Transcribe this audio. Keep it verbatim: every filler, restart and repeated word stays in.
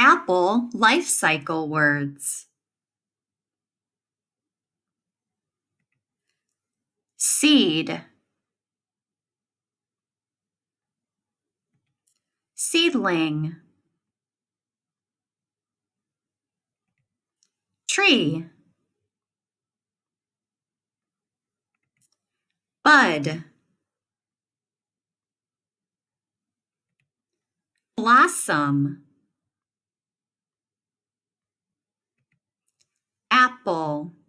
Apple life cycle words. Seed. Seedling. Tree. Bud. Blossom. Apple.